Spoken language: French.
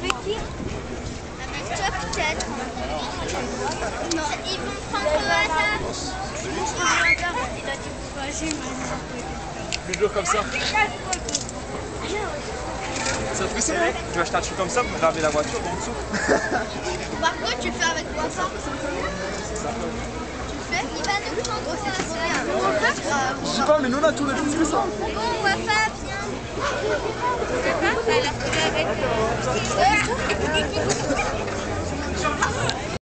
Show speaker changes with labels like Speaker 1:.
Speaker 1: Avec qui?
Speaker 2: Avec toi peut-être. Non, ils vont prendre le hasard.
Speaker 1: Il a dit pourquoi j'ai mal.
Speaker 3: Plus dur comme ça. Ça te fait ça? Tu veux acheter un truc comme ça pour graver la voiture en dessous?
Speaker 2: Par contre, tu fais avec quoi ça? Tu fais? Il va nous prendre au
Speaker 3: Je sais pas, mais nous on a tous les jours fait ça.
Speaker 2: Bon, Wafa, viens.
Speaker 1: Je sais pas, ça a l'air avec...